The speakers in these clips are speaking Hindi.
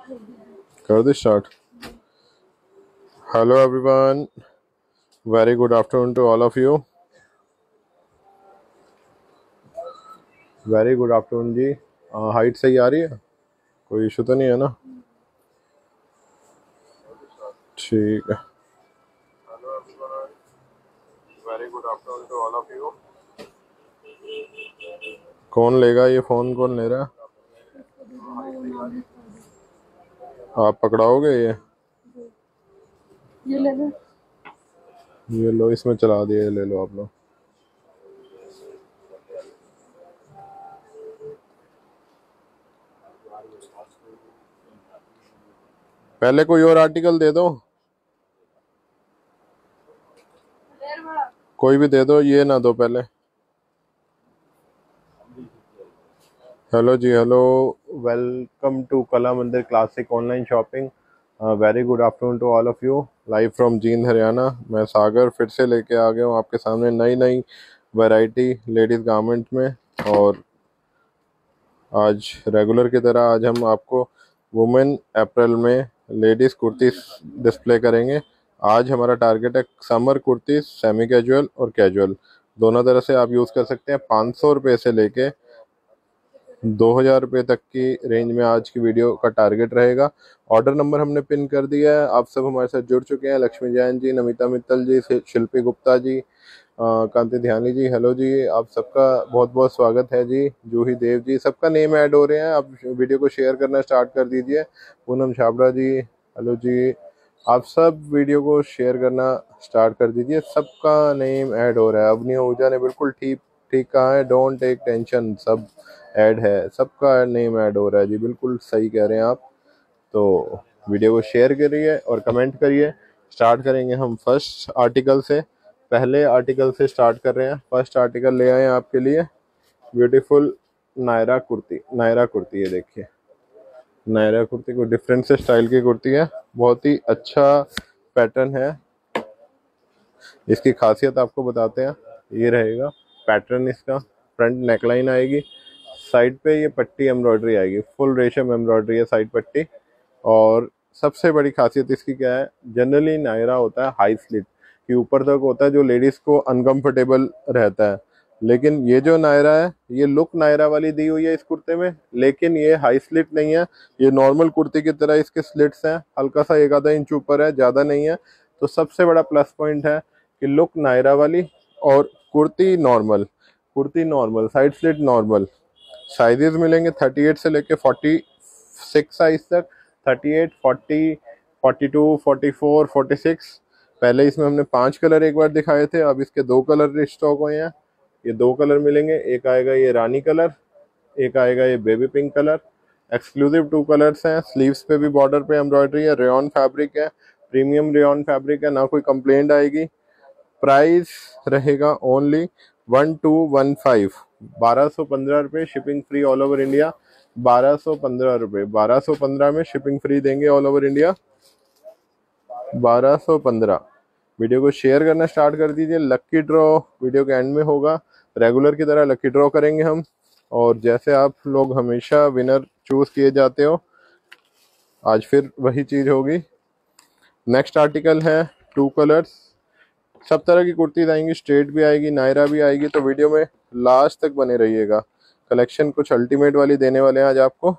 कर दे start. Hello everyone, very good afternoon to all of you. Very good afternoon ji. Height सही आ रही है, कोई इशू तो नहीं है ना? ठीक है। Hello everyone, very good afternoon to all of you. कौन लेगा ये फ़ोन, कौन ले रहा है? आप पकड़ाओगे ये ले लो, ये लो, इसमें चला दिए, ले लो आप लोग। पहले कोई और आर्टिकल दे दो, कोई भी दे दो, ये ना दो पहले। Hello ji, hello, welcome to Kala Mandir classic online shopping. Very good afternoon to all of you. Live from Jind Haryana, मैं सागर फिर से लेके आ गया हूँ आपके सामने नई नई वैरायटी लेडीज़ गारमेंट में। और आज रेगुलर की तरह आज हम आपको वुमेन अप्रैल में लेडीज़ कुर्ती डिस्प्ले करेंगे। आज हमारा टारगेट है समर कुर्ती, सेमी कैजुअल और कैजुअल, दोनों तरह से आप यूज़ कर सकते हैं। 500 रुपये से लेके 2000 रुपये तक की रेंज में आज की वीडियो का टारगेट रहेगा। ऑर्डर नंबर हमने पिन कर दिया है। आप सब हमारे साथ जुड़ चुके हैं। लक्ष्मी जैन जी, नमिता मित्तल जी, शिल्पी गुप्ता जी, कांति ध्यानी जी, हेलो जी, आप सबका बहुत बहुत स्वागत है जी। जूही देव जी, सबका नेम ऐड हो रहे हैं। आप वीडियो को शेयर करना स्टार्ट कर दीजिए। पूनम छाबड़ा जी, हेलो जी, आप सब वीडियो को शेयर करना स्टार्ट कर दीजिए। सबका नेम ऐड हो रहा है। अवनी आहूजा ने बिल्कुल ठीक ठीक कहा है, डोंट टेक टेंशन, सब ऐड है, सबका नेम ऐड हो रहा है जी, बिल्कुल सही कह रहे हैं आप। तो वीडियो को शेयर करिए और कमेंट करिए। स्टार्ट करेंगे हम फर्स्ट आर्टिकल से, पहले आर्टिकल से स्टार्ट कर रहे हैं। फर्स्ट आर्टिकल ले आए हैं आपके लिए, ब्यूटीफुल नायरा कुर्ती। नायरा कुर्ती, ये देखिए नायरा कुर्ती, को डिफरेंट से स्टाइल की कुर्ती है, बहुत ही अच्छा पैटर्न है। इसकी खासियत आपको बताते हैं, ये रहेगा पैटर्न इसका। फ्रंट नेकलाइन आएगी, साइड पे ये पट्टी एम्ब्रॉयडरी आएगी, फुल रेशम एम्ब्रॉयडरी है साइड पट्टी। और सबसे बड़ी खासियत इसकी क्या है, जनरली नायरा होता है हाई स्लिट कि ऊपर तक होता है, जो लेडीज को अनकंफर्टेबल रहता है। लेकिन ये जो नायरा है, ये लुक नायरा वाली दी हुई है इस कुर्ते में, लेकिन ये हाई स्लिट नहीं है। ये नॉर्मल कुर्ती की तरह इसके स्लिट्स हैं, हल्का सा एक आधा इंच ऊपर है, ज़्यादा नहीं है। तो सबसे बड़ा प्लस पॉइंट है कि लुक नायरा वाली और kurti normal, kurti normal, side slit normal. Sizes मिलेंगे 38 से लेके 46 साइज तक, 38, 40, 42, 44, 46। पहले इसमें हमने 5 कलर एक बार दिखाए थे, अब इसके 2 कलर स्टॉक हुए हैं। ये 2 कलर मिलेंगे, एक आएगा ये रानी कलर, एक आएगा ये baby pink colour. Exclusive 2 colours हैं। स्लीव्स पे भी बॉर्डर पे एम्ब्रॉयडरी है, रेयॉन फैब्रिक है, प्रीमियम रेयॉन फैब्रिक है, ना कोई कंप्लेंट आएगी। प्राइस रहेगा ओनली 1215, 1215 रुपये, shipping free all over India. 1215 रुपये, 1215 में शिपिंग फ्री देंगे ऑल ओवर इंडिया, 1215। वीडियो को शेयर करना स्टार्ट कर दीजिए। लक्की ड्रॉ वीडियो के एंड में होगा, रेगुलर की तरह लक्की ड्रॉ करेंगे हम। और जैसे आप लोग हमेशा विनर चूज किए जाते हो, आज फिर वही चीज होगी। नेक्स्ट आर्टिकल है 2 कलर्स। सब तरह की कुर्तीज आएंगी, स्ट्रेट भी आएगी, नायरा भी आएगी, तो वीडियो में लास्ट तक बने रहिएगा। कलेक्शन कुछ अल्टीमेट वाली देने वाले हैं आज आपको।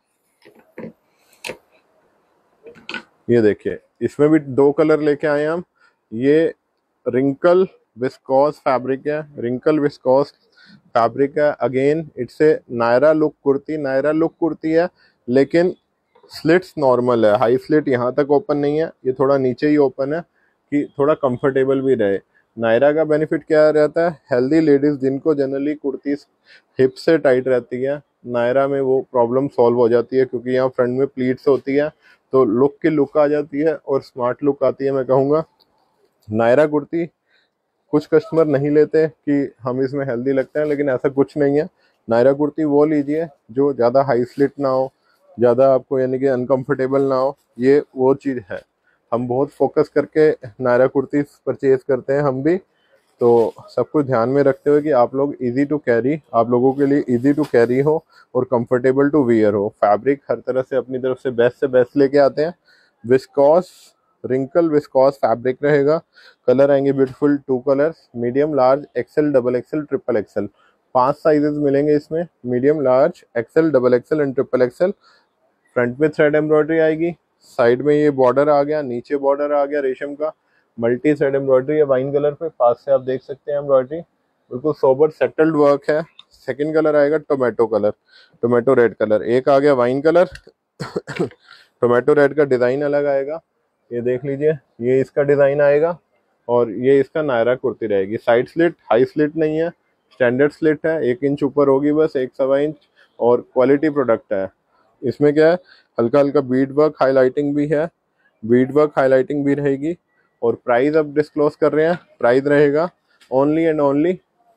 ये देखिए, इसमें भी 2 कलर लेके आए हैं हम। ये रिंकल विस्कोस फैब्रिक है, रिंकल विस्कोस फैब्रिक है। Again it's a Naira look kurti, Naira look kurti है, लेकिन स्लिट्स नॉर्मल है, हाई स्लिट यहाँ तक ओपन नहीं है, ये थोड़ा नीचे ही ओपन है कि थोड़ा कंफर्टेबल भी रहे। नायरा का बेनिफिट क्या रहता है, हेल्दी लेडीज जिनको जनरली कुर्ती हिप से टाइट रहती है, नायरा में वो प्रॉब्लम सॉल्व हो जाती है, क्योंकि यहाँ फ्रंट में प्लीट्स होती है, तो लुक की लुक आ जाती है और स्मार्ट लुक आती है। मैं कहूँगा नायरा कुर्ती कुछ कस्टमर नहीं लेते कि हम इसमें हेल्दी लगते हैं, लेकिन ऐसा कुछ नहीं है। नायरा कुर्ती वो लीजिए जो ज़्यादा हाई स्लिट ना हो, ज़्यादा आपको यानी कि अनकंफर्टेबल ना हो, ये वो चीज़ है। हम बहुत फोकस करके नायरा कुर्ती परचेज करते हैं हम भी। तो सब कुछ ध्यान में रखते हुए कि आप लोग इजी टू कैरी, आप लोगों के लिए इजी टू कैरी हो और कंफर्टेबल टू वियर हो। फैब्रिक हर तरह से अपनी तरफ से बेस्ट लेके आते हैं। विस्कॉस, रिंकल विस्कॉस फैब्रिक रहेगा। कलर आएंगे beautiful, 2 colours, medium, large, XL, double XL, triple XL. 5 sizes मिलेंगे इसमें, medium, large, XL, double XL and triple XL. Front में थ्रेड एम्ब्रॉयडरी आएगी, साइड में ये बॉर्डर आ गया, नीचे बॉर्डर आ गया रेशम का, मल्टी थ्रेड एम्ब्रॉयडरी है वाइन कलर पे, पास से आप देख सकते हैं एम्ब्रॉयडरी, बिल्कुल सोबर सेटल्ड वर्क है। सेकंड कलर आएगा tomato colour, tomato red colour. एक आ गया वाइन कलर टोमेटो रेड का डिजाइन अलग आएगा, ये देख लीजिए, ये इसका डिजाइन आएगा और ये इसका नायरा कुर्ती रहेगी। साइड स्लिट, हाई स्लिट नहीं है, स्टैंडर्ड स्लिट है, 1 इंच ऊपर होगी बस, 1 सवा इंच, और क्वालिटी प्रोडक्ट है। इसमें क्या है, हल्का हल्का बीड वर्क हाईलाइटिंग भी है, बीड वर्क हाईलाइटिंग भी रहेगी। और प्राइस अब डिस्क्लोज कर रहे हैं, प्राइस रहेगा only and only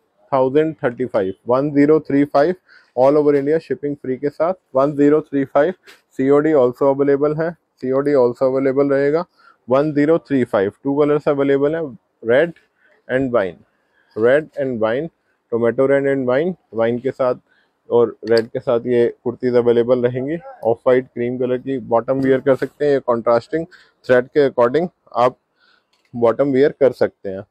1035, 1035 all over India, shipping free के साथ 1035। सीओडी ऑल्सो अवेलेबल है, सीओडी ऑल्सो अवेलेबल रहेगा 1035। 2 कलर्स अवेलेबल है, red and wine, red and wine, tomato red and wine, wine के साथ और रेड के साथ ये कुर्तीज अवेलेबल रहेंगी। ऑफ वाइट क्रीम कलर की बॉटम वियर कर सकते हैं, ये कॉन्ट्रास्टिंग थ्रेड के अकॉर्डिंग आप बॉटम वियर कर सकते हैं।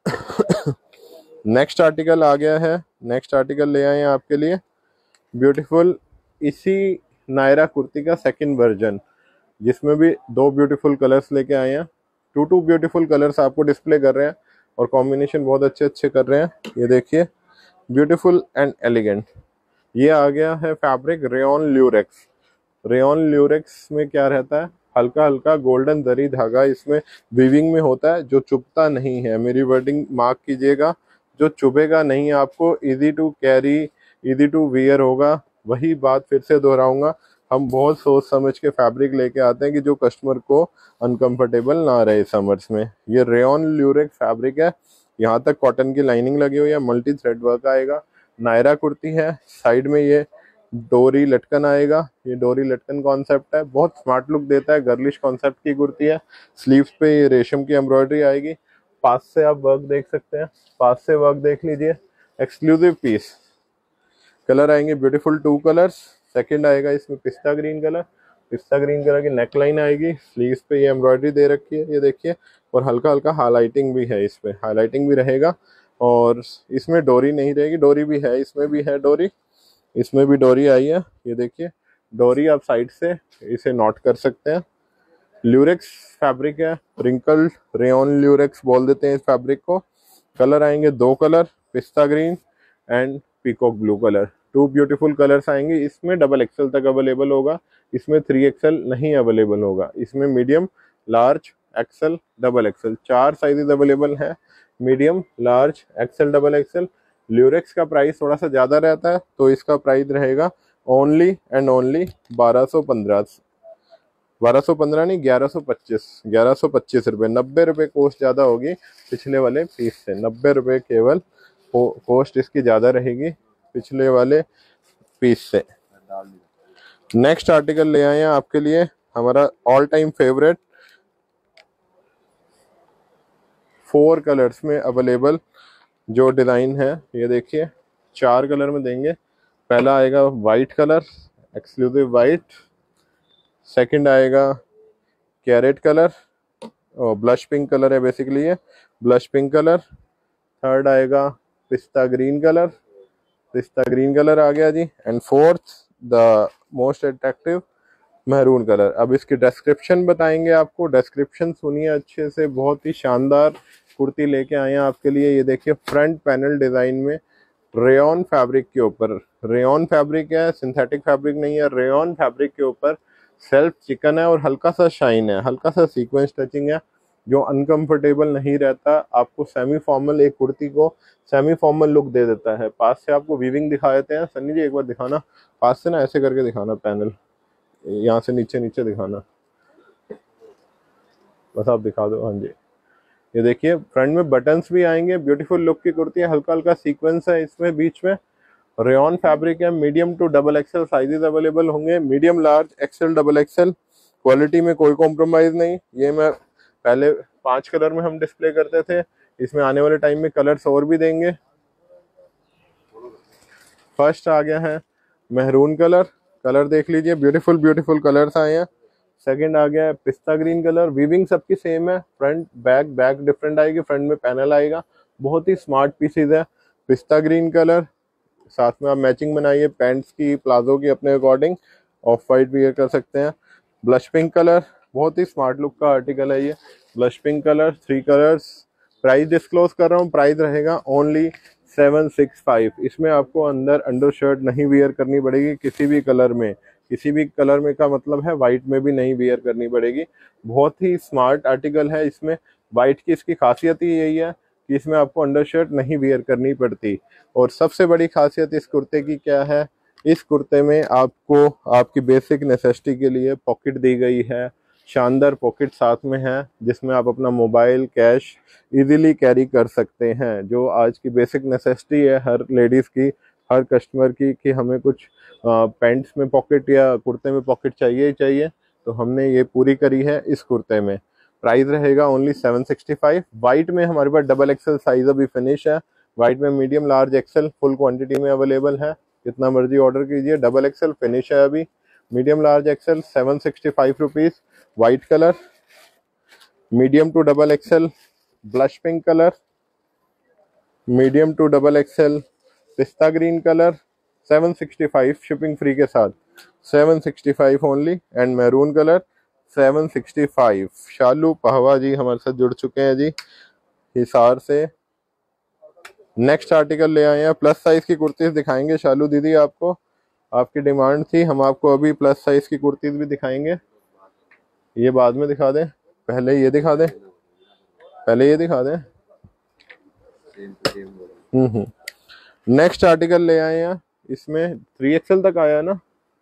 नेक्स्ट आर्टिकल आ गया है, नेक्स्ट आर्टिकल ले आए हैं आपके लिए ब्यूटीफुल इसी नायरा कुर्ती का सेकंड वर्जन, जिसमें भी 2 ब्यूटीफुल कलर्स लेके आए हैं। 2 ब्यूटीफुल कलर्स आपको डिस्प्ले कर रहे हैं और कॉम्बिनेशन बहुत अच्छे अच्छे कर रहे हैं। ये देखिए, ब्यूटीफुल एंड एलिगेंट। ये आ गया है fabric rayon lurex. Rayon lurex में क्या रहता है, हल्का हल्का गोल्डन जरी धागा इसमें वीविंग में होता है, जो चुभता नहीं है। मेरी वर्डिंग मार्क कीजिएगा, जो चुभेगा नहीं आपको, easy to carry, easy to wear होगा। वही बात फिर से दोहराऊंगा, हम बहुत सोच समझ के फैब्रिक लेके आते हैं कि जो कस्टमर को अनकंफर्टेबल ना रहे समर्स में। ये रेयॉन ल्यूरेक्स फैब्रिक है, यहाँ तक कॉटन की लाइनिंग लगी हुई है, मल्टी थ्रेड वर्क आएगा, नायरा कुर्ती है। साइड में ये डोरी लटकन आएगा, ये डोरी लटकन कॉन्सेप्ट है, बहुत स्मार्ट लुक देता है, गर्लिश कॉन्सेप्ट की कुर्ती है। स्लीव्स पे ये रेशम की एम्ब्रॉयडरी आएगी, पास से आप वर्क देख सकते हैं, पास से वर्क देख लीजिए, एक्सक्लूसिव पीस। कलर आएंगे ब्यूटीफुल 2 कलर्स। सेकंड आएगा इसमें pista green colour, pista green colour की नेकलाइन आएगी, स्लीव्स पे ये एम्ब्रॉयडरी दे रखी है, ये देखिए, और हल्का हल्का हाईलाइटिंग भी है, इस पे हाईलाइटिंग भी रहेगा। और इसमें डोरी नहीं रहेगी, डोरी भी है, इसमें भी है डोरी, इसमें भी डोरी आई है, ये देखिए डोरी आप साइड से इसे नॉट कर सकते हैं। ल्यूरेक्स फैब्रिक है, रिंकल्ड रेयॉन ल्यूरेक्स बोल देते हैं इस फैब्रिक को। कलर आएंगे 2 colour, pista green and peacock blue colour. 2 beautiful colours आएंगे, इसमें डबल एक्सेल तक अवेलेबल होगा, इसमें 3 एक्सेल नहीं अवेलेबल होगा। इसमें medium, large, XL, double XL 4 sizes available है, medium, large, XL, double XL. Lurex का प्राइस थोड़ा सा ज़्यादा रहता है, तो इसका प्राइस रहेगा ओनली एंड ओनली 1215, 1215 नहीं, 1125 रुपये, 90 रुपये कॉस्ट ज़्यादा होगी पिछले वाले पीस से, 90 रुपये केवल कॉस्ट इसकी ज़्यादा रहेगी पिछले वाले पीस से। नेक्स्ट आर्टिकल ले आए हैं आपके लिए, हमारा ऑल टाइम फेवरेट, 4 कलर्स में अवेलेबल जो डिज़ाइन है, ये देखिए 4 कलर में देंगे। पहला आएगा white colour, exclusive white. Second आएगा कैरेट कलर, और ब्लश पिंक कलर है बेसिकली ये, ब्लश पिंक कलर। थर्ड आएगा pista green colour, pista green colour आ गया जी। And fourth the most attractive maroon colour. अब इसकी डिस्क्रिप्शन बताएंगे आपको, डिस्क्रिप्शन सुनिए अच्छे से, बहुत ही शानदार कुर्ती लेके आए हैं आपके लिए। ये देखिए फ्रंट पैनल डिजाइन में रेयॉन फैब्रिक के ऊपर, रेयॉन फैब्रिक है, सिंथेटिक फैब्रिक नहीं है, रेयॉन फैब्रिक के ऊपर सेल्फ चिकन है और हल्का सा शाइन है, हल्का सा सीक्वेंस टचिंग है, जो अनकंफर्टेबल नहीं रहता, आपको सेमी फॉर्मल, एक कुर्ती को सेमी फॉर्मल लुक दे देता है। पास से आपको वीविंग दिखा देते हैं, सन्नी जी एक बार दिखाना पास से ना, ऐसे करके दिखाना, पैनल यहाँ से नीचे नीचे दिखाना, बस आप दिखा दो, हाँ जी। ये देखिए फ्रंट में बटन्स भी आएंगे, ब्यूटीफुल लुक की कुर्ती है, हल्का हल्का सीक्वेंस है इसमें बीच में, रेयॉन फैब्रिक है, medium to double XL sizes available होंगे, medium, large, XL, double XL. Quality में कोई कॉम्प्रोमाइज नहीं। ये मैं पहले 5 कलर में हम डिस्प्ले करते थे, इसमें आने वाले टाइम में कलर्स और भी देंगे। फर्स्ट आ गया है मेहरून कलर, कलर देख लीजिए, ब्यूटीफुल ब्यूटीफुल कलर्स आए हैं। सेकंड आ गया है पिस्ता ग्रीन कलर, वीविंग सबकी सेम है, फ्रंट बैक, बैक डिफरेंट आएगी, फ्रंट में पैनल आएगा, बहुत ही स्मार्ट पीसेज है। पिस्ता ग्रीन कलर, साथ में आप मैचिंग बनाइए पैंट्स की, प्लाजो की अपने अकॉर्डिंग, ऑफ वाइट भी ये कर सकते हैं। ब्लश पिंक कलर, बहुत ही स्मार्ट लुक का आर्टिकल है ये, blush pink colour, 3 colours. Price disclose कर रहा हूँ, प्राइस रहेगा ओनली 765। इसमें आपको अंदर अंडर शर्ट नहीं वियर करनी पड़ेगी किसी भी कलर में, किसी भी कलर में का मतलब है वाइट में भी नहीं वियर करनी पड़ेगी। बहुत ही स्मार्ट आर्टिकल है। इसमें वाइट की इसकी खासियत ही यही है कि इसमें आपको अंडर शर्ट नहीं वियर करनी पड़ती। और सबसे बड़ी खासियत इस कुर्ते की क्या है, इस कुर्ते में आपको आपकी बेसिक नेसेसिटी के लिए पॉकेट दी गई है, शानदार पॉकेट साथ में है, जिसमें आप अपना मोबाइल, कैश इजीली कैरी कर सकते हैं, जो आज की बेसिक नेसेसिटी है हर लेडीज़ की, हर कस्टमर की, कि हमें कुछ पैंट्स में पॉकेट या कुर्ते में पॉकेट चाहिए ही चाहिए। तो हमने ये पूरी करी है इस कुर्ते में। प्राइस रहेगा ओनली 765। वाइट में हमारे पास डबल एक्सेल साइज अभी फिनिश है, वाइट में medium, large, XL full quantity में अवेलेबल है, जितना मर्जी ऑर्डर कीजिए। डबल एक्सेल फिनिश है अभी, medium, large, XL 765 rupees. White colour, medium to double XL blush pink colour, medium to double XL pista green colour, 765 shipping free के साथ, 765 only. And maroon colour 765। Shalu Pahwa ji हमारे साथ जुड़ चुके हैं जी हिसार से। नेक्स्ट आर्टिकल ले आए हैं, प्लस साइज की कुर्तीज दिखाएंगे शालू दीदी आपको, आपकी डिमांड थी, हम आपको अभी प्लस साइज की कुर्तीज भी दिखाएंगे। ये बाद में दिखा दें, पहले ये दिखा दें, पहले ये दिखा दें। नेक्स्ट आर्टिकल ले आए हैं, इसमें 3XL तक आया ना,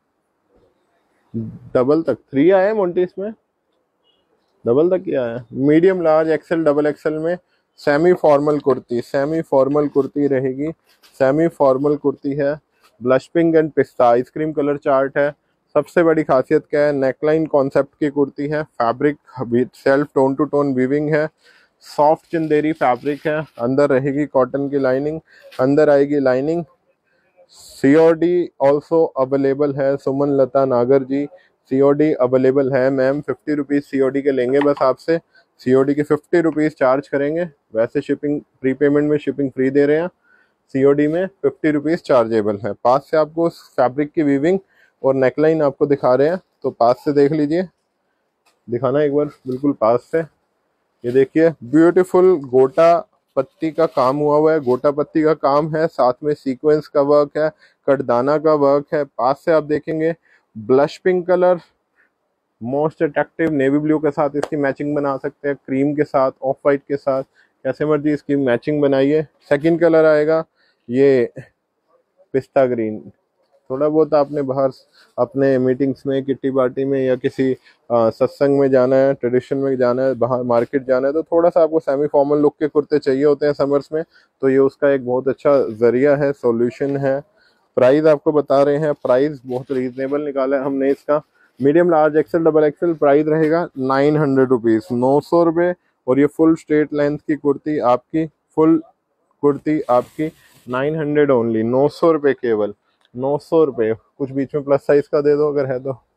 डबल तक 3 आया है मोंटी, इसमें डबल तक क्या आया, medium, large, XL, double XL में semi formal kurti, semi formal kurti रहेगी, सेमी फॉर्मल कुर्ती है। Blush pink and pista ice cream colour chart है। सबसे बड़ी खासियत क्या है, नेकलाइन कॉन्सेप्ट की कुर्ती है, fabric self tone to tone weaving है, सॉफ्ट चंदेरी फैब्रिक है, अंदर रहेगी कॉटन की लाइनिंग, अंदर आएगी लाइनिंग। COD ऑल्सो अवेलेबल है, सुमन लता नागर जी COD अवेलेबल है मैम। 50 रुपीज़ COD के लेंगे बस आपसे, COD के 50 रुपीज़ चार्ज करेंगे, वैसे शिपिंग प्री पेमेंट में शिपिंग फ्री दे रहे हैं, COD में 50 रुपीज़ चार्जेबल है। पास से आपको फैब्रिक की वीविंग और नेकलाइन आपको दिखा रहे हैं, तो पास से देख लीजिए, दिखाना एक बार बिल्कुल पास से। ये देखिए ब्यूटीफुल गोटा पत्ती का काम हुआ हुआ है, गोटा पत्ती का काम है, साथ में सीक्वेंस का वर्क है, कटदाना का वर्क है। पास से आप देखेंगे blush pink colour, most attractive navy blue के साथ इसकी मैचिंग बना सकते हैं, क्रीम के साथ, ऑफ वाइट के साथ, कैसे मर्जी इसकी मैचिंग बनाइए। सेकंड कलर आएगा ये पिस्ता ग्रीन। थोड़ा बहुत आपने बाहर अपने मीटिंग्स में, किट्टी पार्टी में या किसी सत्संग में जाना है, ट्रेडिशन में जाना है, बाहर मार्केट जाना है, तो थोड़ा सा आपको सेमी फॉर्मल लुक के कुर्ते चाहिए होते हैं समर्स में, तो ये उसका एक बहुत अच्छा जरिया है, सॉल्यूशन है। प्राइस आपको बता रहे हैं, प्राइस बहुत रीजनेबल निकाला है हमने इसका। Medium, large, XL, double XL price रहेगा 900 रुपीज़, 900 रुपये। और ये फुल स्ट्रेट लेंथ की कुर्ती आपकी, फुल कुर्ती आपकी 900 ओनली, 900 रुपये केवल, 900 रुपये। कुछ बीच में प्लस साइज का दे दो अगर है तो।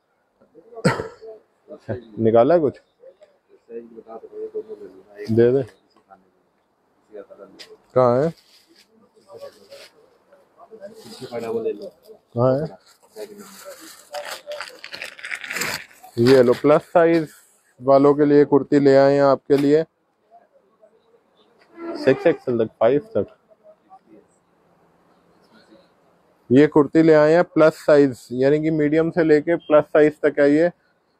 निकाला है कुछ, दे दे, कहाँ है, कहाँ है, ये लो प्लस साइज वालों के लिए कुर्ती ले आए हैं आपके लिए, 6XL तक, 5 तक ये कुर्ती ले आए हैं प्लस साइज, यानी कि मीडियम से लेके प्लस साइज तक है ये,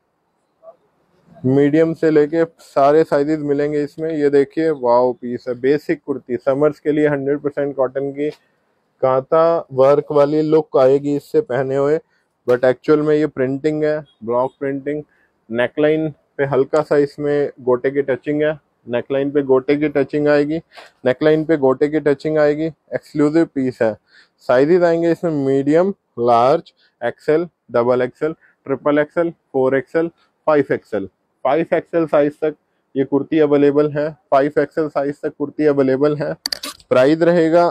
मीडियम से लेके सारे साइजेस मिलेंगे इसमें। ये देखिए वाओ पीस है, बेसिक कुर्ती समर्स के लिए, 100% कॉटन की कांता वर्क वाली लुक आएगी इससे पहने हुए, बट एक्चुअल में ये प्रिंटिंग है, ब्लॉक प्रिंटिंग। नेकलाइन पे हल्का सा इसमें गोटे की टचिंग है, नेकलाइन पे गोटे की टचिंग आएगी, नेकलाइन पे गोटे की टचिंग आएगी, एक्सक्लूसिव पीस है। साइजेस आएंगे इसमें medium, large, XL, double XL, triple XL, 4XL, 5XL, 5XL size तक ये कुर्ती अवेलेबल है, 5XL साइज तक कुर्ती अवेलेबल है। प्राइस रहेगा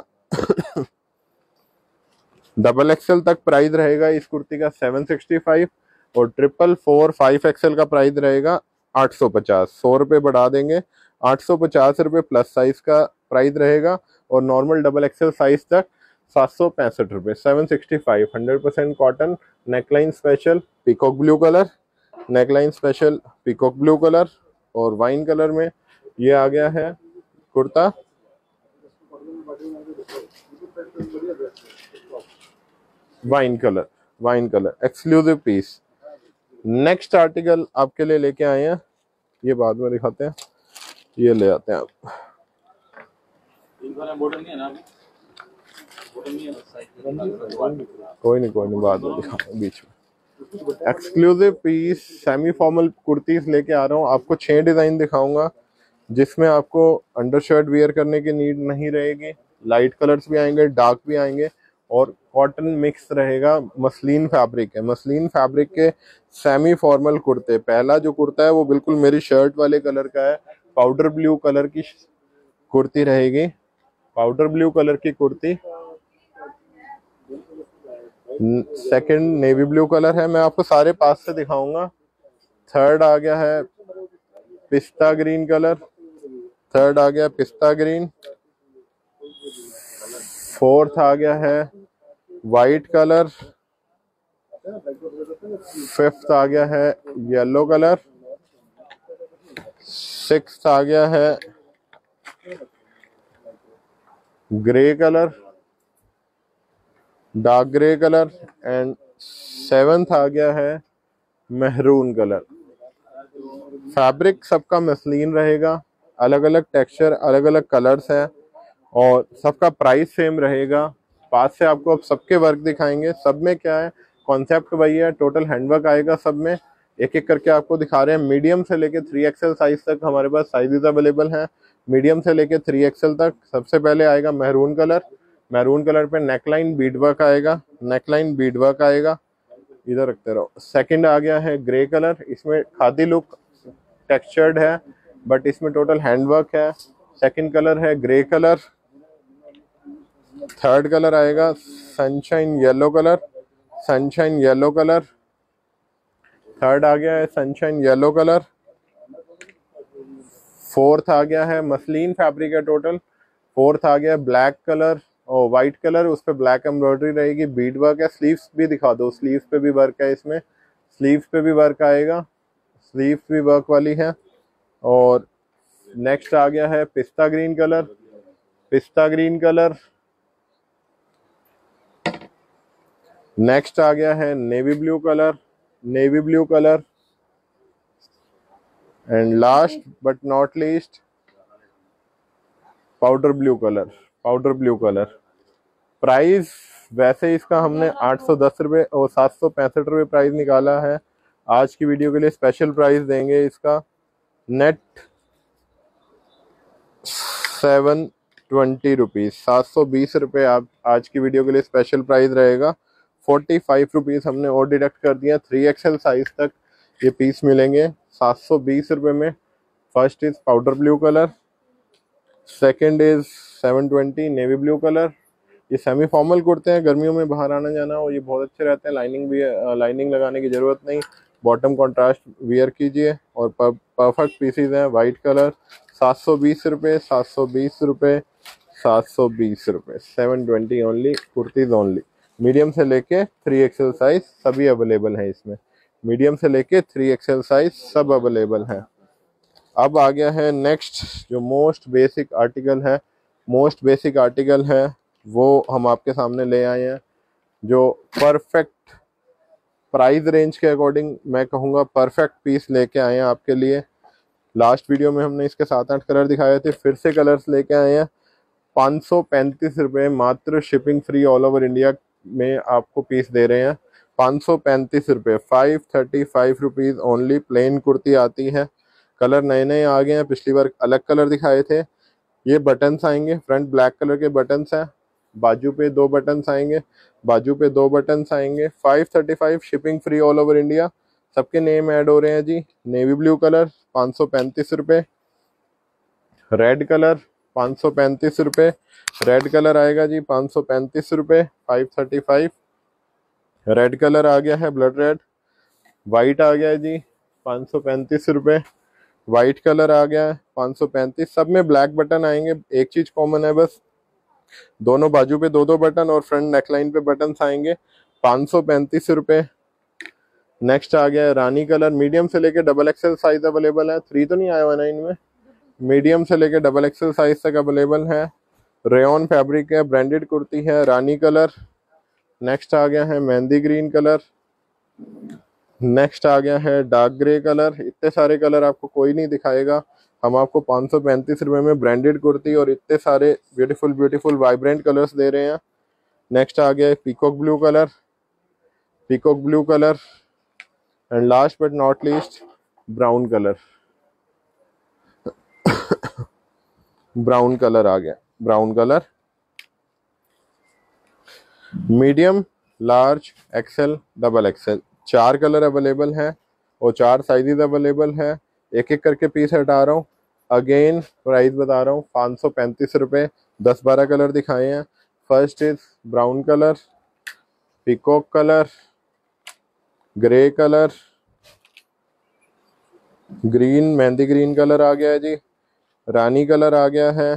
XXL तक प्राइस रहेगा इस कुर्ती का 765 और 444 5XL का प्राइस रहेगा 850। 100 रुपये बढ़ा देंगे, 850 रुपये प्लस साइज का प्राइस रहेगा। और नॉर्मल XXL साइज तक 765 रुपये, 765। 100% cotton, neckline special peacock blue colour, neckline special peacock blue colour और वाइन कलर में ये आ गया है kurta. Wine colour exclusive piece. Next article आपके लिए लेके आए हैं, ये बाद में दिखाते हैं, ये ले आते हैं आप। कोई नहीं बाद में दिखाऊंगा बीच में। Exclusive piece semi formal kurtis लेके आ रहा हूँ आपको। 6 डिजाइन दिखाऊंगा जिसमें आपको अंडरशर्ट वियर करने की नीड नहीं रहेगी। लाइट कलर्स भी आएंगे, डार्क भी आएंगे और कॉटन मिक्स रहेगा। मसलिन फैब्रिक है, मसलिन फैब्रिक के सेमी फॉर्मल कुर्ते। पहला जो कुर्ता है वो बिल्कुल मेरी शर्ट वाले कलर का है, पाउडर ब्लू कलर की कुर्ती रहेगी, पाउडर ब्लू कलर की kurti. Second navy blue colour है, मैं आपको सारे पास से दिखाऊंगा। थर्ड आ गया है पिस्ता ग्रीन कलर, थर्ड आ गया पिस्ता ग्रीन। फोर्थ आ गया है वाइट कलर, फिफ्थ आ गया है येलो कलर, सिक्स्थ आ गया है grey colour, dark grey colour and seventh आ गया है मेहरून कलर। फैब्रिक सबका मसलिन रहेगा, अलग अलग टेक्सचर, अलग अलग कलर्स है और सबका प्राइस सेम रहेगा। पास से आपको अब सबके वर्क दिखाएंगे। सब में क्या है, कॉन्सेप्ट वही है, टोटल हैंडवर्क आएगा सब में। एक एक करके आपको दिखा रहे हैं। मीडियम से लेके 3XL साइज तक हमारे पास साइजेस अवेलेबल हैं, मीडियम से लेके 3XL तक। सबसे पहले आएगा मैरून कलर, मैरून कलर पे नेकलाइन बीड वर्क आएगा, नेकलाइन बीड वर्क आएगा, इधर रखते रहो। सेकंड आ गया है ग्रे कलर, इसमें खादी लुक टेक्सचर्ड है बट इसमें टोटल हैंडवर्क है। सेकंड कलर है ग्रे कलर। थर्ड कलर आएगा sunshine yellow colour, sunshine yellow colour. Third आ गया है सनशाइन येलो कलर। फोर्थ आ गया है मसलिन फैब्रिक है टोटल। फोर्थ आ गया ब्लैक कलर और वाइट कलर, उस पर ब्लैक एम्ब्रॉयडरी रहेगी, बीड वर्क है। स्लीव्स भी दिखा दो, स्लीव्स पे भी वर्क है, इसमें स्लीव्स पे भी वर्क आएगा, स्लीव्स भी वर्क वाली है। और नेक्स्ट आ गया है pista green colour, pista green colour. Next आ गया है navy blue colour, navy blue colour and last but not least powder blue colour, powder blue colour. Price वैसे इसका हमने 810 रुपये और 765 रुपये प्राइस निकाला है। आज की वीडियो के लिए स्पेशल प्राइस देंगे इसका नेट 720 रुपीज़, 720 रुपये। आप आज की वीडियो के लिए स्पेशल प्राइस रहेगा। 45 रुपीज़ हमने और डिडक्ट कर दिया। 3XL साइज तक ये पीस मिलेंगे 720 रुपये में। First is powder blue colour, second is 720 navy blue colour. ये सेमी फॉर्मल कुर्ते हैं, गर्मियों में बाहर आना जाना हो ये बहुत अच्छे रहते हैं। लाइनिंग भी, लाइनिंग लगाने की ज़रूरत नहीं, बॉटम कॉन्ट्रास्ट वियर कीजिए। और परफेक्ट पीसीज हैं। वाइट कलर 720 रुपये, 720 रुपये, 720 रुपये, 720 ओनली, कुर्तीज ओनली। मीडियम से लेके 3XL साइज सभी अवेलेबल हैं इसमें, मीडियम से लेके 3XL साइज सब अवेलेबल है। अब आ गया है नेक्स्ट जो मोस्ट बेसिक आर्टिकल है, मोस्ट बेसिक आर्टिकल है वो हम आपके सामने ले आए हैं, जो परफेक्ट प्राइस रेंज के अकॉर्डिंग मैं कहूँगा परफेक्ट पीस लेके आए हैं आपके लिए। लास्ट वीडियो में हमने इसके 7-8 कलर दिखाए थे, फिर से कलर्स लेके आए हैं। 535 रुपये मात्र, shipping free all over India में आपको पीस दे रहे हैं। 535 रुपये, 535 रुपीज़ ओनली। प्लेन कुर्ती आती है, कलर नए नए आ गए हैं, पिछली बार अलग कलर दिखाए थे। ये बटन्स आएंगे, फ्रंट ब्लैक कलर के बटन्स हैं, बाजू पे 2 बटन्स आएंगे, बाजू पे 2 बटन्स आएंगे। 535, shipping free all over India. सबके नेम ऐड हो रहे हैं जी। नेवी ब्लू कलर 535 रुपये, रेड कलर 535 रुपये, रेड कलर आएगा जी 535 रुपये, 535। रेड कलर आ गया है ब्लड रेड। वाइट आ गया है जी 535 रुपये, वाइट कलर आ गया है 535। सब में ब्लैक बटन आएंगे, एक चीज कॉमन है बस, दोनों बाजू पे दो दो बटन और फ्रंट नेकलाइन पे बटन आएंगे। 535 रुपये। नेक्स्ट आ गया है रानी कलर, मीडियम से लेके डबल एक्सएल साइज अवेलेबल है, 3 तो नहीं आया हुआ ना इनमें, मीडियम से लेके डबल एक्सएल साइज तक अवेलेबल है। रेयन फैब्रिक है, ब्रांडेड कुर्ती है, रानी कलर। नेक्स्ट आ गया है मेहंदी ग्रीन कलर। नेक्स्ट आ गया है डार्क ग्रे कलर। इतने सारे कलर आपको कोई नहीं दिखाएगा। हम आपको 535 रुपये में ब्रांडेड कुर्ती और इतने सारे ब्यूटीफुल ब्यूटीफुल वाइब्रेंट कलर्स दे रहे हैं। नेक्स्ट आ गया है peacock blue colour, peacock blue colour. And last but not least brown colour, brown colour आ गया, brown colour. Medium, large, XL, double XL, 4 colour available हैं और 4 साइजेस अवेलेबल है। एक एक करके पीस हटा रहा हूँ। अगेन प्राइस बता रहा हूँ, 535 रुपये। 10-12 कलर दिखाए हैं। First is brown colour, peacock colour, grey colour, green, mehndi green colour आ गया है जी, रानी कलर आ गया है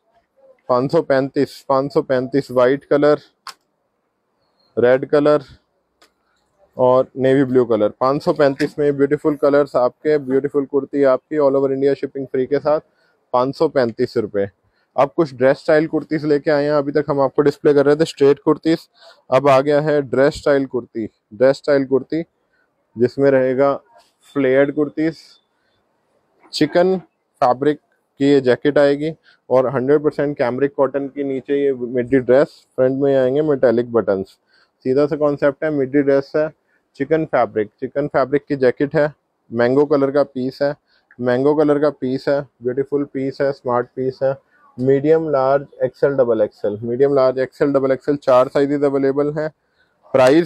535, वाइट कलर, रेड कलर और नेवी ब्लू कलर। 535 में ब्यूटीफुल कलर्स आपके, ब्यूटीफुल कुर्ती आपकी, all over India shipping free के साथ 535 रुपये। अब कुछ ड्रेस स्टाइल कुर्तीज लेके आए हैं। अभी तक हम आपको डिस्प्ले कर रहे थे स्ट्रेट कुर्तीज, अब आ गया है dress style kurti. Dress style kurti जिसमें रहेगा फ्लेयर्ड कुर्तीज, चिकन फैब्रिक की ये जैकेट आएगी और 100% कैमरिक कॉटन की नीचे ये मिडी ड्रेस, फ्रंट में आएंगे मेटेलिक बटन्स। सीधा सा कॉन्सेप्ट है, मिडी ड्रेस है, चिकन फैब्रिक की जैकेट है, मैंगो कलर का पीस है, मैंगो कलर का पीस है, ब्यूटीफुल पीस है, स्मार्ट पीस है। Medium, large, XL, double XL, medium, large, XL, double XL, 4 sizes available हैं। प्राइस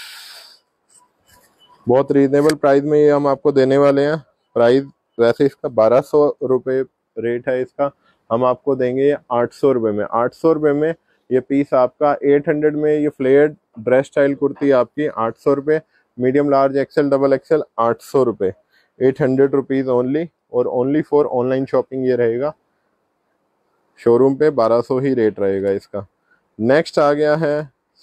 बहुत रीजनेबल प्राइस में ये हम आपको देने वाले हैं। प्राइस वैसे इसका 1200 रुपये रेट है इसका, हम आपको देंगे 800 रुपये में। 800 रुपये में ये पीस आपका, 800 में ये फ्लेयर्ड ड्रेस स्टाइल कुर्ती आपकी 800 रुपये। Medium, large, XL, double XL 800 रुपये, 800 रुपीज़ ओनली। और ओनली फॉर ऑनलाइन शॉपिंग ये रहेगा, शोरूम पे 1200 ही रेट रहेगा इसका। नेक्स्ट आ गया है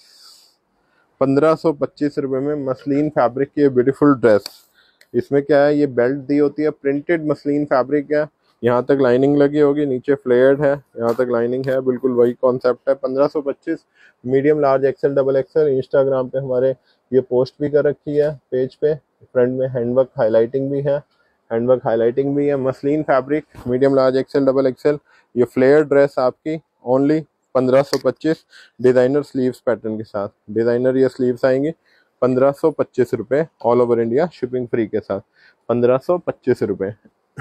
1525 रुपये में मसलिन फैब्रिक की ब्यूटीफुल ड्रेस। इसमें क्या है, ये बेल्ट दी होती है, प्रिंटेड मसलिन फैब्रिक है, यहाँ तक लाइनिंग लगी होगी, नीचे फ्लेयर्ड है, यहाँ तक लाइनिंग है, बिल्कुल वही कॉन्सेप्ट है। 1525, medium, large, XL, double XL. Instagram पे हमारे ये पोस्ट भी कर रखी है पेज पे। फ्रंट में हैंडवर्क हाईलाइटिंग भी है, हैंडवर्क हाईलाइटिंग भी है। Muslin fabric, medium, large, XL, double XL. ये फ्लेयर ड्रेस आपकी ओनली 1525, डिज़ाइनर स्लीव्स पैटर्न के साथ। डिज़ाइनर ये स्लीव्स आएंगी 1525 रुपये, all over India shipping free के साथ 1525 रुपये।